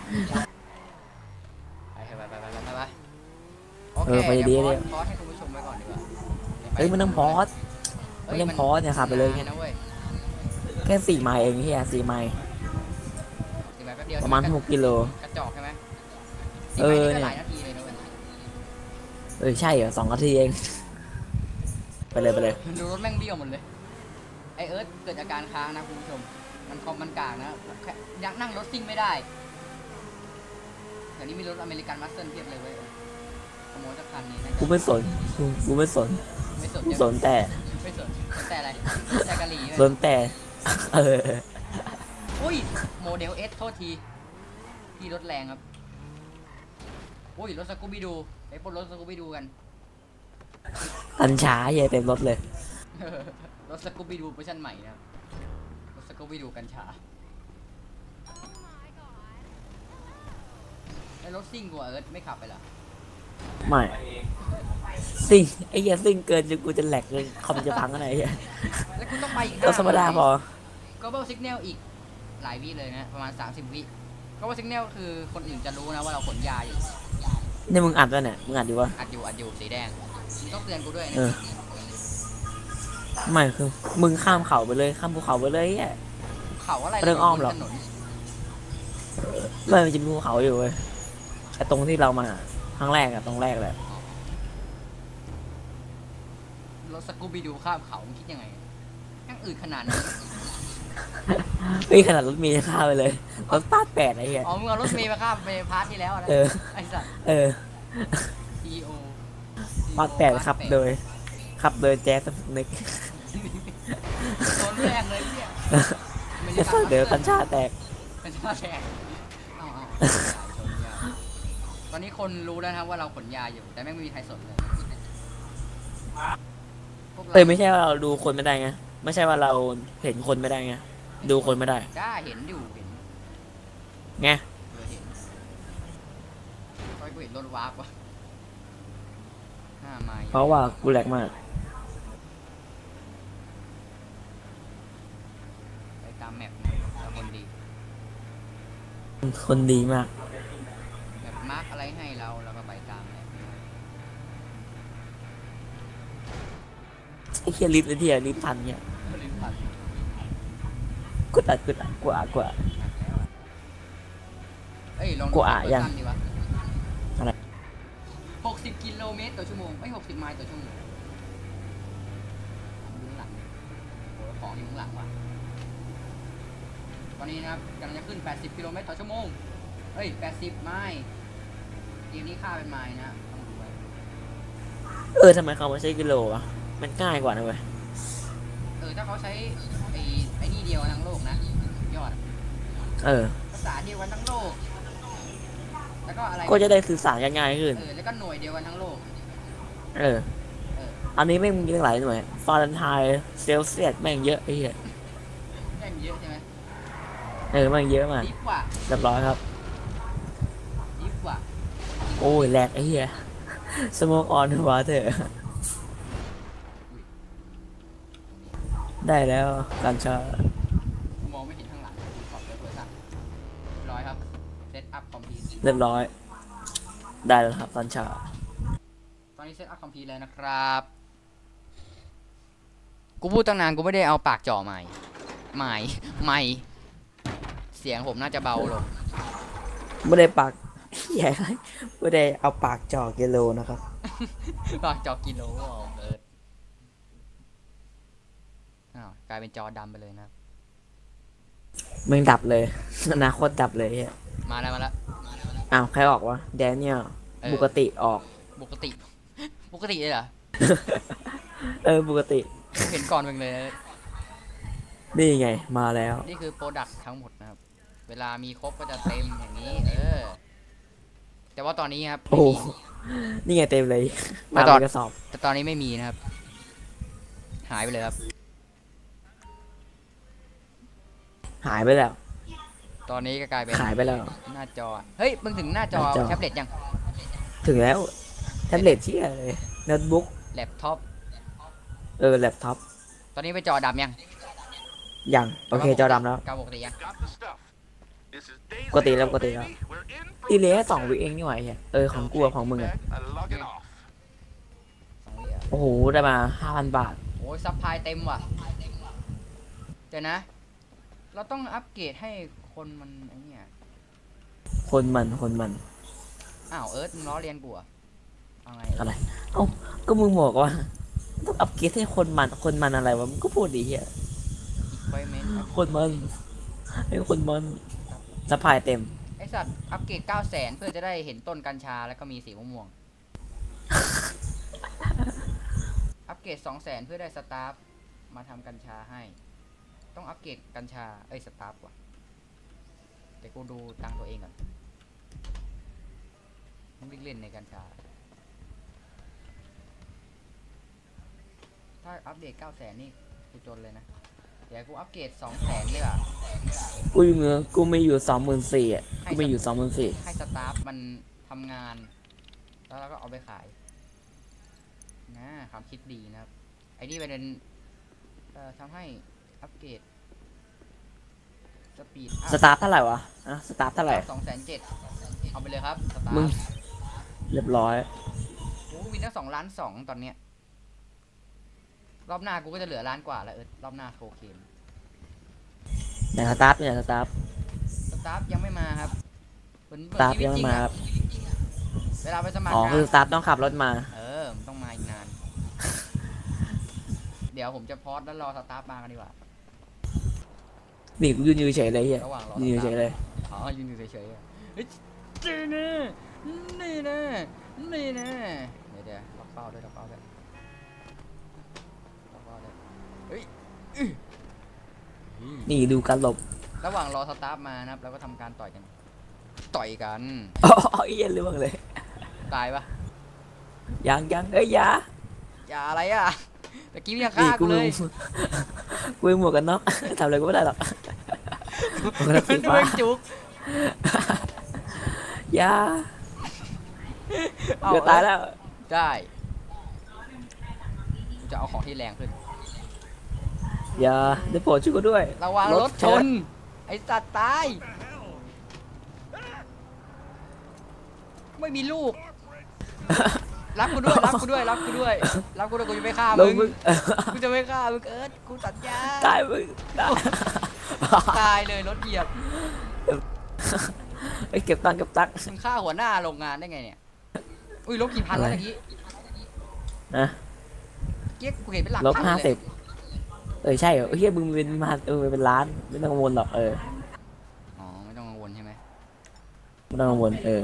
ไปโอเคไปดีเดี๋ยวเลยพอสให้คุณผู้ชมไว้ก่อนดีกว่าเฮ้ยมันต้องพอส มันยังพอเนี่ยขับไปเลยนะเว้ยแค่4 ไมล์เองเฮีย4 ไมล์สี่ไมล์แป๊บเดียวประมาณ6 กิโลกระจอกใช่ไหมเออสี่ไมล์นี่ก็เนี่ยหลายนาทีเลยนะเว้ยใช่เหรอ2 นาทีเอง ไปเลยดูรถแม่งเบี้ยวหมดเลยไอเอิร์ธเกิดอาการค้างนะคุณผู้ชมมันกลางนะแค่ยังนั่งรถซิ่งไม่ได้เดี๋ยวนี้มีรถอเมริกันมาสเตอร์เพียบเลยเว้ยขโมยสักคันนี้นะกูไม่สนกูไม่สนไม่สนกูสนแต่ไม่สนแต่อะไรแต่กะหรี่สนแต่ เอออุ้ยโมเดลเอสโทษทีที่รถแรงครับอุ้ยรถสกูบี้ดูไปปล้นรถสกูบี้ดูกันกัญชาเฮียเต็มรถเลยรถสกูบี้ดูเวอร์ชันใหม่นะครับรถสกูบี้ดูกัญชา Oh my god. ไอ้รถซิ่งกว่าเอิร์ธไม่ขับไปเหรอไม่ซิ่งไอ้เหี้ยซิ่งเกินจนกูจะแหลกเลยคอมจะพังอะไรเหี้ยแล้วคุณต้องไปอีกรถธรรมดาพอ Global Signal อีกหลายวิเลยนะประมาณ30 วิ Global Signal คือคนอื่นจะรู้นะว่าเราขนยาอยู่นี่มึงอัดป่ะเนี่ยมึงอัดอยู่ปะอัดอยู่สีแดงต้องเตือนกูด้วยนะเออไม่คือมึงข้ามเขาไปเลยข้ามภูเขาไปเลยเหี้ยเขาอะไรเรื่องอ้อมหรอถนนไม่มันจะมีภูเขาอยู่เว้ยแต่ตรงที่เรามาครั้งแรกอะตรงแรกแหละรถสกูบี้ดูข้ามเขามึงคิดยังไงยังอืดขนาดนั้นเฮ้ยขนาดรถมีข้ามไปเลยรถ88ไอ้เหี้ยอ๋อมึงเอารถเมล์มาข้ามไปพาร์ทที่แล้วนะเออไอ้สัสเออ EO 88ขับโดยแจ๊สสนิกโดนแรกเลยเนี่ยเดี๋ยวกัญชาแตกกัญชาแตกเอาชนยาตอนนี้คนรู้แล้วนะครับว่าเราขนยาอยู่ แต่แม่งไม่มีใครสนเลยพวกราไม่ใช่ว่าเราดูคนไม่ได้ไงไม่ใช่ว่าเราเห็นคนไม่ได้ไงดูคนไม่ได้ได้เห็นอยู่เห็นไงเห็นค่อยกูเห็นรถวาร์ปวะ5 ไมล์เพราะว่ากูแหลกมากไปตามแมปนะเราคนดีคนดีมากแบบมาร์กอะไรให้เราก็ไปตามแมปไอ้เคียลิฟต์ไอ้เที่ยลิฟต์พันเนี่ยลืมผ่านกูตัดกว่าเอ้ยลองกูอ่ะยังดีวะอะไร 60 กิโลเมตรต่อชั่วโมงไม่60 ไมล์ต่อชั่วโมงดูข้างหลังดิโหของอยู่ข้างหลังว่ะไปอนนี้นะครับกำลังจะขึ้น80 กิโลเมตรต่อชั่วโมงเอ้ย80 ไมล์เกมนี้ค่าเป็นไมล์นะต้องดูไว้ทำไมเขาไม่ใช้กิโลวะมันง่ายกว่านะเว้ยถ้าเขาใช้ไอ้นี่เดียวกันทั้งโลกนะยอด ภาษาเดียวกันทั้งโลก แล้วก็อะไรก็จะได้สื่อสารกันง่ายขึ้นแล้วก็หน่วยเดียวกันทั้งโลกอันนี้แม่งมีหลายหน่วยฟาเรนไฮต์เซลเซียสแม่งเยอะไอ้เหี้ยแม่งเยอะใช่ไหมแม่งเยอะมากดิฟกว่าเรียบร้อยครับดิฟกว่าโอ้ยแหลกไอ้เหี้ยสโมกออนวาเถอะได้แล้วการชามองไม่เห็นข้างหลังขอบเปิดสั่งร้อยครับเซตอัพคอมพิวต์เรียบร้อย ได้แล้วครับการชาตอนนี้เซตอัพคอมพิวต์แล้วนะครับ กูพูดตั้งนานกูไม่ได้เอาปากจ่อใหม่เสียงผมน่าจะเบาลงไม่ได้ปากใหญ่ไม่ได้เอาปากจ่อกิโลนะครับปากจ่อกิโลกลายเป็นจอดำไปเลยนะมึงดับเลยอนาคตดับเลยเหี้ยมาแล้วอ้าวใครออกวะแดเนียลปกติออกปกติเลยเหรอปกติเห็นก่อนมึงเลยนี่ไงมาแล้วนี่คือโปรดักต์ทั้งหมดนะครับ เวลามีครบก็จะเต็มอย่างนี้ แต่ว่าตอนนี้ครับโอ้นี่ไงเต็มเลยมามาตอนเป็นกระสอบแต่ตอนนี้ไม่มีนะครับ หายไปเลยครับหายไปแล้วตอนนี้ก็กลายเป็นหายไปแล้วหน้าจอ เฮ้ย มึงถึงหน้าจอหน้าจอแท็บเล็ตยังถึงแล้วแท็บเล็ตที่อะไรโน้ตบุ๊กแล็ปท็อปแล็ปท็อปตอนนี้ไปจอดำยังยังโอเคจอดำแล้วเกาปกติยัง Got the stuff. This is Daisy ปกติแล้วปกติแล้ว baby. We're in for อีเหลือ2 วิเองนี่หว่าไอ้เหี้ยของกูกับของมึงอะ back and logging off. 2 วิอ่ะโอ้โหได้มา 5,000 บาทโอ้ยซัพพลายเต็มว่ะ เดี๋ยวนะ เราต้องอัปเกรดให้คนมันไอ้เนี่ยคนมันอ้าวมึงล้อเลียนกูอะเอาไงอะไรเอ้าก็มึงบอกว่าต้องอัปเกรดให้คนมันอะไรวะมึงก็พูดดีเหี้ย Equipment คนมันให้คนมันสะพายเต็มไอสัตว์อัปเกรด 900,000 เพื่อจะได้เห็นต้นกัญชาแล้วก็มีสีม่วงๆ อัปเกรด 200,000 เพื่อได้สตาฟมาทำกัญชาให้ ต้องอัปเกรดกัญชาสตาฟว่ะเดี๋ยวกูดูตังค์ตัวเองก่อนมึงเล่นในกัญชา ถ้าอัปเดต 900,000 นี่กูจนเลยนะ เดี๋ยวกูอัปเกรด 200,000เลยอ่ะกูไม่อยู่ 24,000 อ่ะกูไม่อยู่ 24,000 ให้สตาฟมันทำงาน แล้วเราก็เอาไปขายนะความคิดดีนะครับ ไอ้นี่เป็นทำให้อัปเกรดสปีดสตาร์ทเท่าไหร่วะสตาร์ทเท่าไหร่ 270,000เอาไปเลยครับสตามึงฟเรียบร้อยโอ้วินตั้ง2.2 ล้านตอนเนี้ยรอบหน้ากูก็จะเหลือ1 ล้านกว่าแล้วรอบหน้าโคเคนไหนสตาร์ทเนี่ยสตาร์ทสตาฟยังไม่มาครับเหมือนสตาร์ทชีวิตยังจริงมาอะครับเวลาไปสมัครอ๋องาคือน สตาร์ทต้องขับรถมามันต้องมาอีกนาน เดี๋ยวผมจะพอสแล้วรอสตาฟมากันดีกว่านี่กูยืนอยู่เฉยเลยเฮียระหว่างรอยืนอยู่เฉยเลยอ๋อยืนอยู่เฉยๆอะเฮ้ยนี่นะเดี๋ยวล็อกเป้าด้วยเฮ้ยนี่ดูการหลบระหว่างรอสตาฟมานะครับเราก็ทำการต่อยกันอ๋อเอี้ยเรื่องเลยตายปะยังอย่าอย่าอะไรอ่ะตะกี้ยังนี่ฆ่ากูเลยกูมีหมวกกันน็อก ทำอะไรกูไม่ได้หรอกหมวกกันน็อกสีด้ฟ้าวยจุกอย่าเกือบตายแล้วได้กูจะเอาของที่แรงขึ้นอย่าได้โปรดช่วยกูด้วยระวังรถชน ไอ้สัตว์ตาย ไม่มีลูก รับกูด้วยกูจะไม่ฆ่าลมึงงมึงกูจะไม่ฆ่ามึงกูสัญญาตายมึงตายตายเลยรถเหยียบไอ้เก็บตังค์มึงฆ่าหัวหน้าโรงงานได้ไงเนี่ย อุ้ยลบกี่พันแล้วอะไรเมื่อกี้นะเก๊กกูเห็นเป็นหลักลบพันเลย 50ใช่เหรอเฮียมึงเป็นมาเป็นล้านไม่ต้องกังวลหรอกไม่ต้องกังวลเอ้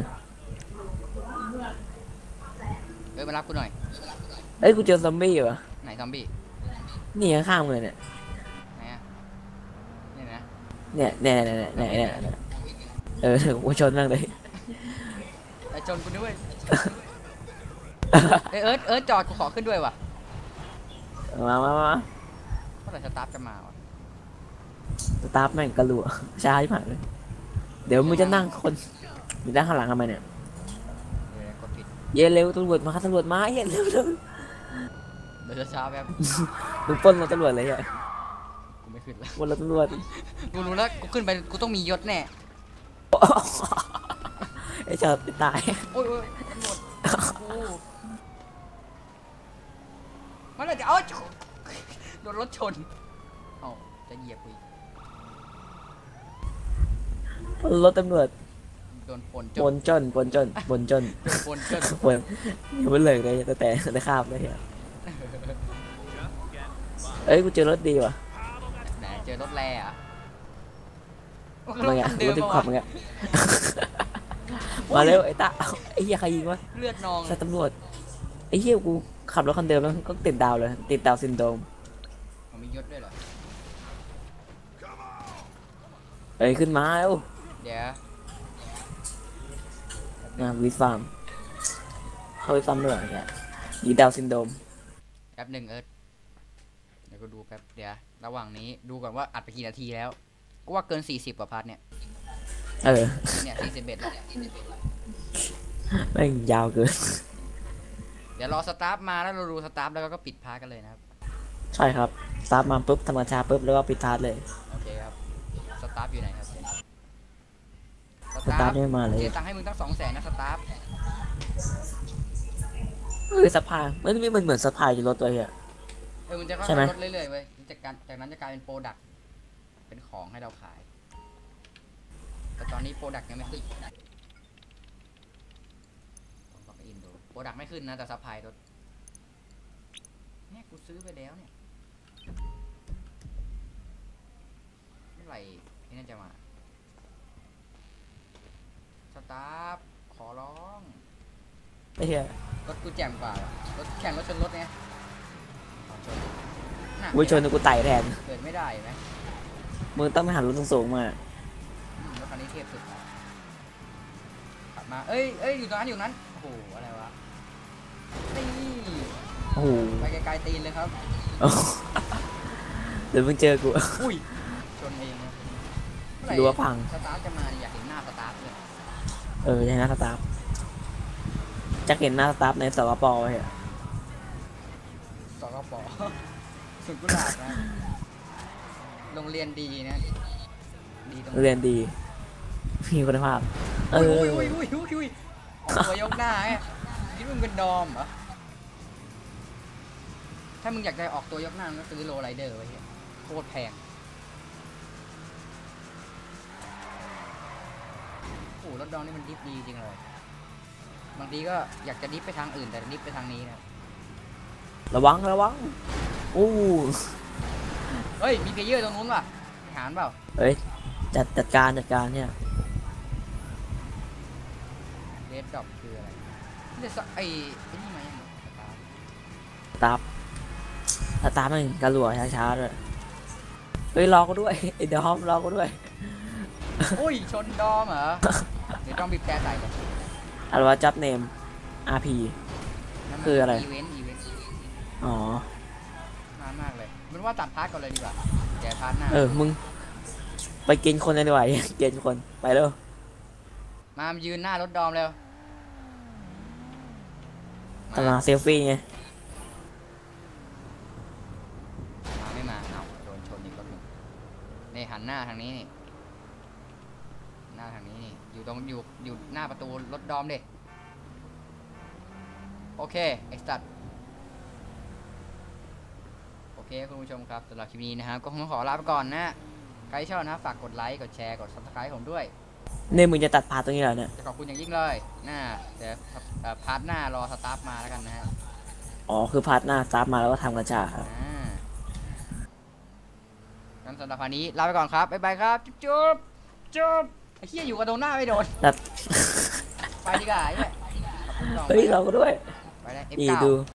ยมารับกูหน่อยเอ้ยกูเจอซอมบี้ว่ะไหนซอมบี้นี่ข้างๆมึงเลยเนี่ยไหนอะนี่นะเนี่ยกูชนมากเลยไอชนกูด้วย เอ้ยเอิร์ธจอดกูขอขึ้นด้วยว่ะมาเมื่อไหร่สตาฟจะมาวะสตาร์ทแม่งกระลัวช้าที่ผ่านเลยเดี๋ยวมึงจะนั่งคนมึงนั่งข้างหลังทำไมเนี่ยกดผิดเย็นเร็วตำรวจมาเย็นเร็วเดี๋ยวจะช้าแป๊บมึงปล้นรถตำรวจเลยอ่ะกูไม่ขึ้นแล้วปล้นรถตำรวจกูรู้แล้วกูขึ้นไปกูต้องมียศแน่ไอ้เจ้าตายโอ้ยตำรวจกูมันเลยจะเอาโดนรถชนเอ้าจะเหยียบกูอีกปล้นรถตำรวจโดนปนปนจนโดนปนจนปนยังไม่เลิกเลยแต่ได้ข้ามเลยอ่ะเอ้ยกูเจอรถดีว่ะไหนเจอรถแร่อะมึงอ่ะรถที่ขับมึงอ่ะมาเร็วไอ้ตาไอ้เหี้ยใครยิงวะเลือดนองใช่ตำรวจไอ้เหี้ยกูขับรถคันเดิมแล้วก็ติดดาวเลยติดดาวซินโดรมมันมียศด้วยเหรอเอ้ยขึ้นมาแล้วเดี๋ยวนะวิฟาร์มเข้าวิฟาร์มด้วยเนี่ยติดดาวซินโดรมแป๊บหนึ่งเอิร์ธเดี๋ยวกูดูแป๊บเดี๋ยวระหว่างนี้ดูก่อนว่าอัดไปกี่นาทีแล้วกูว่าเกิน40กว่าพาร์ทเนี่ย เนี่ย41แล้วแม่งยาวเกินเดี๋ยวรอสตาฟมาแล้วเราดูสตาฟแล้วก็ปิดพาร์ทกันเลยนะครับใช่ครับสตาร์ทมาปุ๊บทำกระชาปุ๊บแล้วก็ปิดทาร์ทเลยโอเคครับสตาฟอยู่ไหนครับสตาร์ทไม่มาเลยเสียตังค์ให้มึงตั้ง200,000นะสตาฟสะพายมันไม่เหมือนสะพายจะรถตัวเหี้ยมันจะค่อใช่ยไหมๆลดเรื่อยๆเว้ยจากนั้นจะกลายเป็นโปรดักต์เป็นของให้เราขาย แต่ตอนนี้โปรดักต์ยังไม่ขึ้นต้องบอกอินดูโปรดักต์ไม่ขึ้นนะแต่ซัพพลายลดเนี่ยกูซื้อไปแล้วเนี่ยเมื่อไหร่ที่น่าจะมาสตาฟขอร้องไอ้เหี้ยรถกูแจ่มกว่าว่ะรถแข่งรถชนรถไงชนน่ะกูชนกูไต่แทนเกิดไม่ได้ไหมมึงต้องไปหารถสูงๆมารถคันนี้เทพสุดแล้วขับมาเอ้ยอยู่ตรงนั้นอยู่นั้นโอ้โหอะไรวะนี่โอ้โหไปไกลๆตีนเลยครับเดี๋ยวมึงเจอกูอุ้ยชนเองนะเมื่อไหร่ดูว่าพังสตาร์ทจะมาเนี่ยอยากเห็นหน้าสตาร์ทเลยใช่หน้าสตาร์ทจะเห็นหน้าสตาร์ทในสกปไว้อะสกป สุดกุหลาบนะโรงเรียนดีนะดีตรงเรียนดีมีคุณภาพอุ้ยตัวยกหน้าไงคิดว่ามึงเป็นดอมเหรอถ้ามึงอยากจะออกตัวยกหน้ามึงก็ซื้อโลไรเดอร์ไว้เหี้ยโคตรแพงโอ้รถดองนี่มันดิฟดีจริงเลยบางทีก็อยากจะดิฟไปทางอื่นแต่ดิฟไปทางนี้นะระวังโอ้เฮ้ยมีเพลเยอร์ตรงนู้นว่ะหารเปล่าเฮ้ยจัดการเนี่ยเรดดรอปคืออะไรเนี่ยไอ้นี่มายังสตาร์สตาร์ทมันกระลัวช้าๆด้วยเฮ้ยรอกูด้วยไอ้ดอมรอกูด้วยอุ้ยชนดอมเหรอเดี๋ยวต้องบีบแต่ใส่เลยอะไรวะจับเนม RP คืออะไรอีเวนต์อ๋อนานมากเลยมันว่าตัดพาร์ทก่อนเลยดีกว่าแกพาร์ทหน้ามึงไปกินคนเลยดีกว่าเกณฑ์คนไปเร็วมายืนหน้ารถดอมเร็วกำลังเซลฟี่ไงไม่มาเอาโดนชนอีกรถหนึ่งนี่หันหน้าทางนี้นี่หน้าทางนี้นี่อยู่หน้าประตูรถดอมดิโอเคเอ็กซ์ตัดโอเคคุณผู้ชมครับสำหรับคลิปนี้นะครับก็คงขอลาไปก่อนนะใครชอบนะฝากกดไลค์กดแชร์กด Subscribe ผมด้วยเนี่ยมึงจะตัดพาร์ทตรงนี้เหรอเนี่ยจะขอบคุณอย่างยิ่งเลยเดี๋ยวพาร์ทหน้ารอสตาฟมาแล้วกันนะฮะอ๋อคือพาร์ทหน้าสตาร์ทมาแล้วก็ทำกระจาครับงั้นสำหรับวันนี้ลาไปก่อนครับบ๊ายบายครับจุ๊บไอ้เหี้ยอยู่กับตรงหน้าไม่โดนแต่ไปดีกว่าไอ้เนี่ยเฮ้ยเราก็ด้วยไปเลยดี F9 ดู